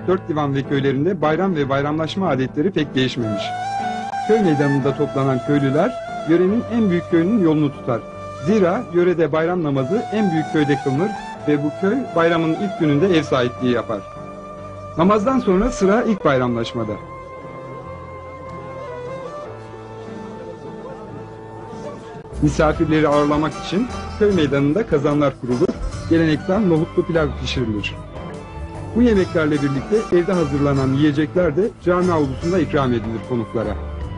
dört divan ve köylerinde bayram ve bayramlaşma adetleri pek değişmemiş. Köy meydanında toplanan köylüler yörenin en büyük köyünün yolunu tutar. Zira yörede bayram namazı en büyük köyde kılınır ve bu köy bayramın ilk gününde ev sahipliği yapar. Namazdan sonra sıra ilk bayramlaşmada. Misafirleri ağırlamak için köy meydanında kazanlar kurulur, gelenekten nohutlu pilav pişirilir. Bu yemeklerle birlikte evde hazırlanan yiyecekler de cami avlusunda ikram edilir konuklara.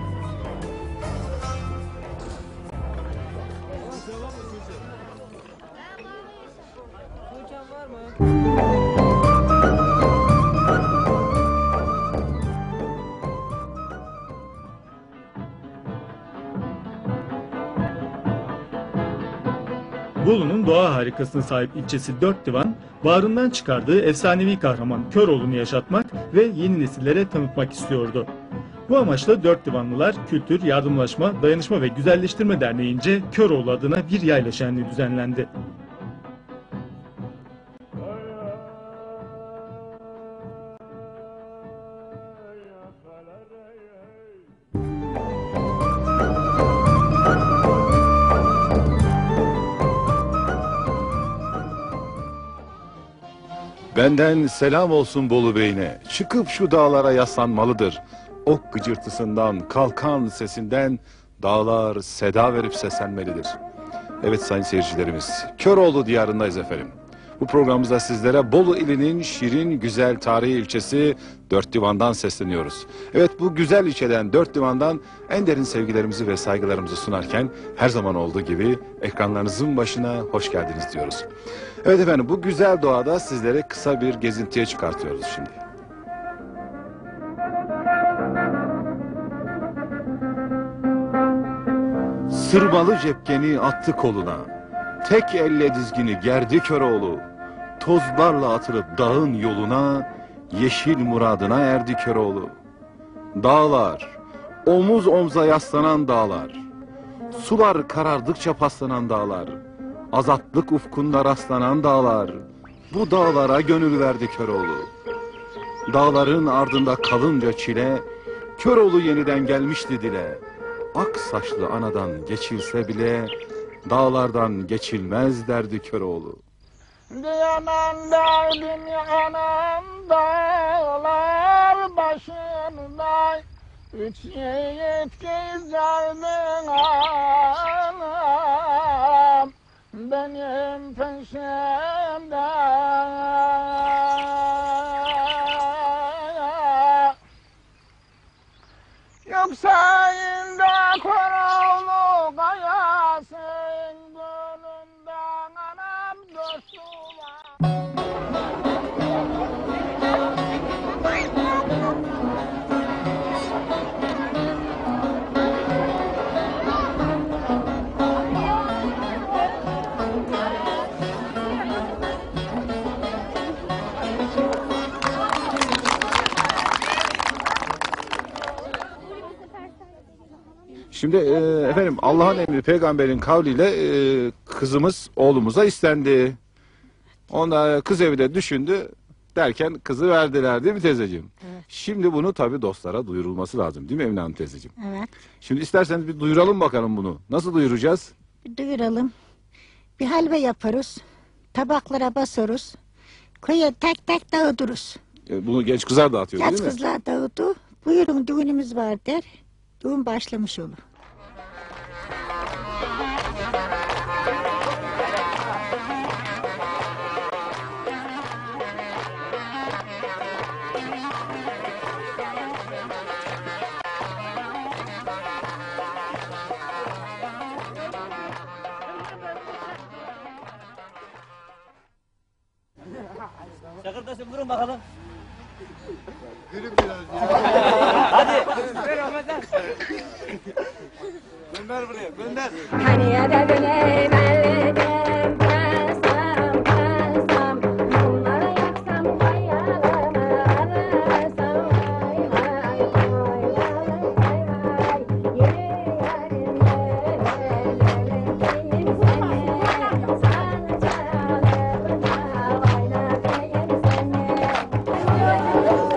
Bolu'nun doğa harikasına sahip ilçesi Dört Divan, bağrından çıkardığı efsanevi kahraman Köroğlu'nu yaşatmak ve yeni nesillere tanıtmak istiyordu. Bu amaçla Dört Divanlılar Kültür, Yardımlaşma, Dayanışma ve Güzelleştirme Derneği'nce Köroğlu adına bir yayla şenliği düzenlendi. Benden selam olsun Bolu Bey'ine. Çıkıp şu dağlara yaslanmalıdır. Ok gıcırtısından, kalkan sesinden dağlar seda verip seslenmelidir. Evet sayın seyircilerimiz, Köroğlu diyarındayız efendim. Bu programımızda sizlere Bolu ilinin şirin, güzel tarihi ilçesi Dört Divan'dan sesleniyoruz. Evet, bu güzel ilçeden, Dört Divan'dan en derin sevgilerimizi ve saygılarımızı sunarken her zaman olduğu gibi ekranlarınızın başına hoş geldiniz diyoruz. Evet efendim, bu güzel doğada sizlere kısa bir gezintiye çıkartıyoruz şimdi. Sırmalı cepkeni attı koluna, tek elle dizgini gerdi Köroğlu. Tozlarla atılıp dağın yoluna, yeşil muradına erdi Köroğlu. Dağlar, omuz omza yaslanan dağlar, sular karardıkça paslanan dağlar, azatlık ufkunda rastlanan dağlar, bu dağlara gönül verdi Köroğlu. Dağların ardında kalınca çile, Köroğlu yeniden gelmişti dile. Ak saçlı anadan geçilse bile, dağlardan geçilmez derdi Köroğlu. Diyemem derdim anam dağlar başında, üç yiğit gizlerdim anam, benim peşimde. Yoksa inde Köroğlu kayasın gönlümden anam dostuma. Şimdi efendim Allah'ın emri peygamberin kavliyle kızımız oğlumuza istendi. Onda kız evi de düşündü derken kızı verdiler değil mi teyzeciğim? Evet. Şimdi bunu tabii dostlara duyurulması lazım değil mi Emine Hanım teyzeciğim? Evet. Şimdi isterseniz bir duyuralım bakalım bunu. Nasıl duyuracağız? Bir duyuralım. Bir halve yaparız. Tabaklara basarız. Köye tek tek dağıtırız. Bunu genç kızlar dağıtıyor Genç değil mi? kızlar dağıtı. Buyurun düğünümüz var der. Düğün başlamış olur. Çakırtaş'ım vurun bakalım. Gülün biraz ya. Hadi. Ver Ahmet'den. Gönder buraya, gönder. Hani ya da dönem elledim kasam kasam, bunları yaksam hayalımı arasam, vay vay vay vay vay, yürü yarim benim seni, sana çalıp da oynatayım seni.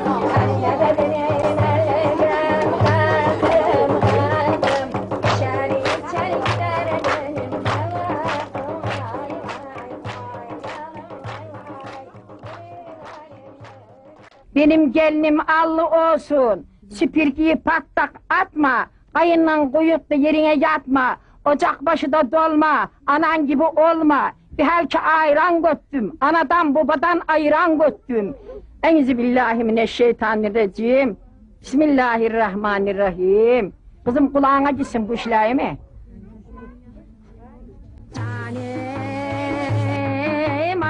Benim gelinim allı olsun. Süpürgeyi patlak atma. Kayınla kuyutlu yerine yatma. Ocak başı da dolma. Anan gibi olma. Bir helke ayran göttüm. Anadan babadan ayran göttüm. Enzibillahimineşşeytanirracim. Bismillahirrahmanirrahim. Kızım kulağına gitsin bu işler mi? Tanem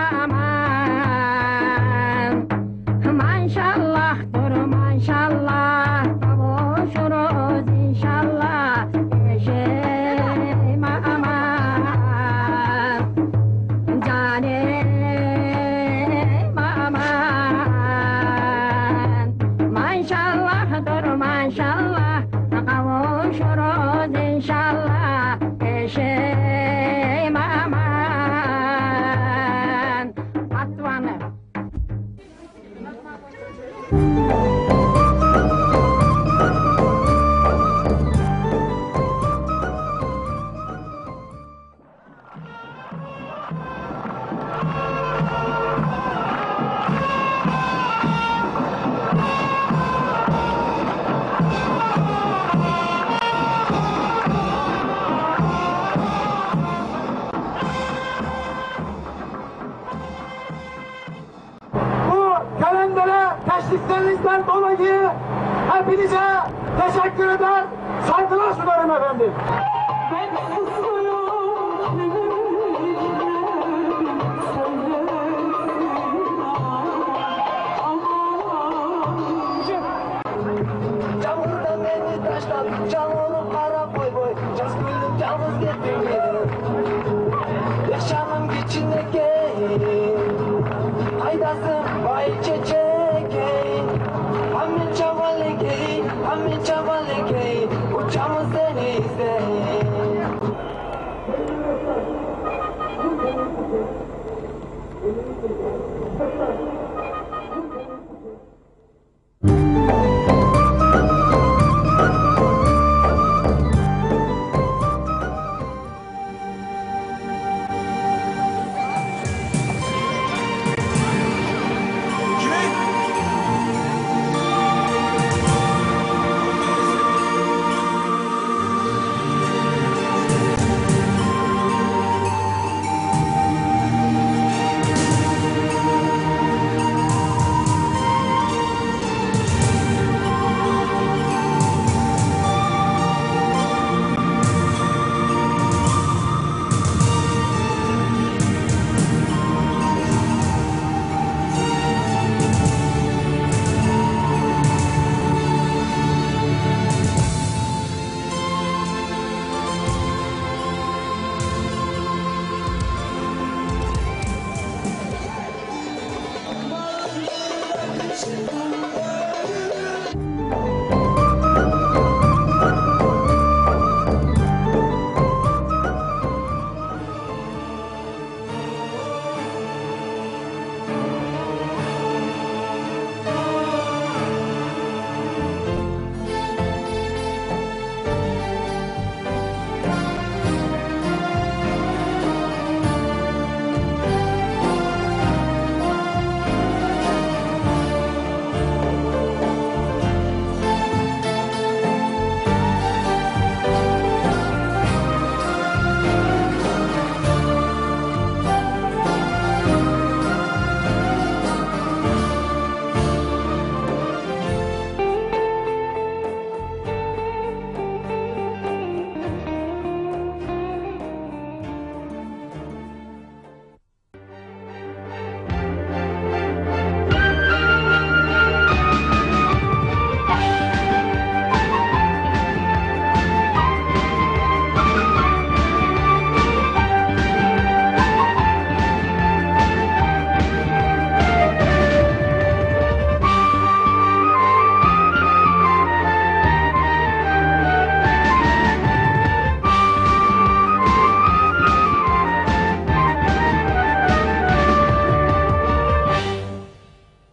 aman, maşallah dur maşallah, kavuşuruz inşallah. Eşeğim aman, canem aman, maşallah dur maşallah, kavuşuruz inşallah. Eşeğim aman, patvanı. Bu kalendere teşviklerinizden dolayı hepinize teşekkür eder, saygılar sunarım efendim.